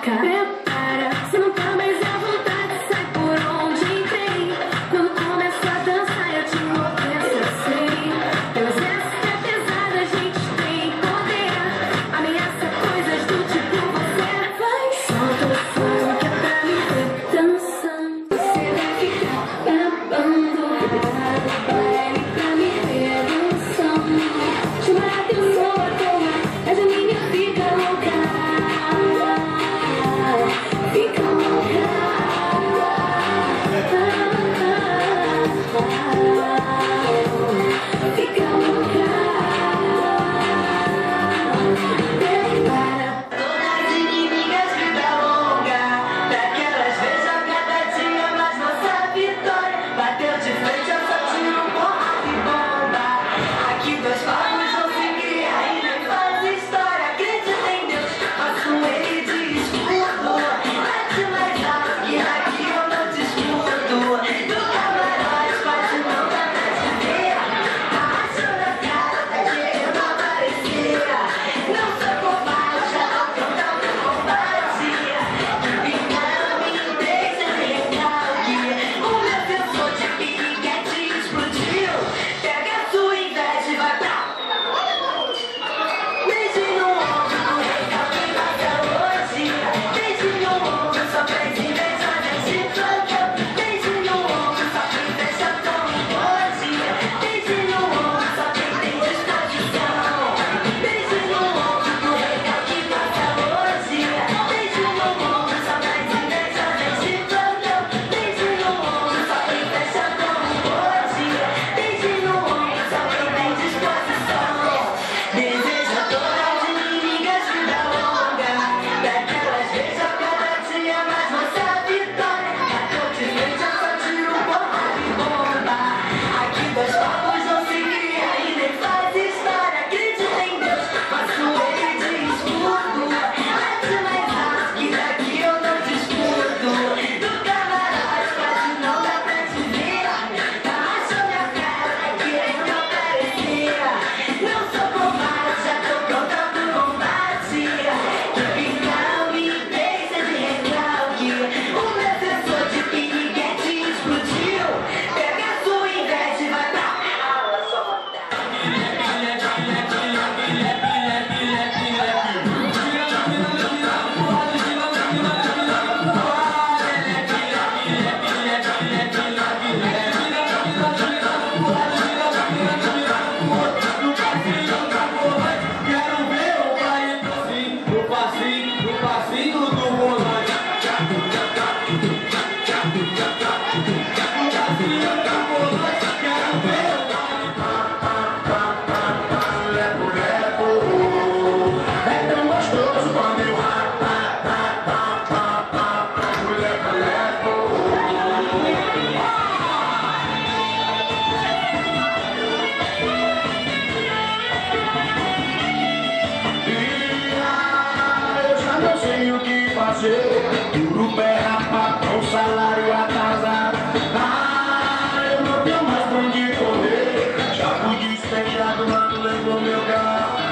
louca. Prepara, se não tá mais à vontade, sai por onde entrei. Quando começo a dançar, eu te enlouqueço, eu sei. Teu exército é pesado, a gente tem poder. Ameaça coisas do tipo você. Vai, solta o som que é pra me ver dançando. Você vai ficar babando, parado, baile pra me ver dançando. Chama a atenção à toa, mas a minha fica louca. Fica louca. Fica louca. Prepara. Todas as inimigas vida longa, daquelas vezes a cada dia mais nossa vitória. Bateu de frente, eu só tiro porrada e bomba. Aqui dois papos não se cria e nem faz história. Acredita em Deus, faço ele de escudo. Bate mais alto que aqui eu não disputo. Do camarote pode não dar pra te ver. Arrasou na cara, tá querendo aparecer. Não sou covarde, já tô pronta pro combate. Não me deixa de recalque. O meu sensor de piriguete explodiu. Pega a sua inveja e vai pra... Beijo no ombro, o recalque passa hoje. Beijo no ombro, só pra inveja a gente planta. Beijo no ombro, só pra inveja tão hoje. Beijo no ombro, só quem tem disposição. Beijo no ombro, o recalque passa hoje. Beijo no ombro, só pra inveja a gente planta. Beijo no ombro, só pra inveja tão hoje. Beijo no ombro, só quem tem disposição. Desejo a todas as inimigas vida longa, daquelas vezes a cada dia mais nossa vitória. Bateu de frente, eu só tiro porrada e bomba. Aqui dois papos não se cria e nem faz história. Acredita em Deus, faço ele de escudo. Bate mais alto que daqui eu não disputo. Do camarote quase não dá pra te ver. Arrasou minha cara, tá querendo aparecer. Não sou covarde, já tô pronta pro combate. Que não me deixa de recalque. O meu sensor de piriguete explodiu. Pega a sua inveja e vai pra aula, só Quero ver o baile no passinho do volante. No passinho do volante, quero ver o Lepo, é tão gostoso quando eu lepo. Eu já não sei o que fazer. Duro pé, rapaz, com salário atrasado. Eu não tenho mais pra onde correr. Já fui despejado, mano, levou meu carro.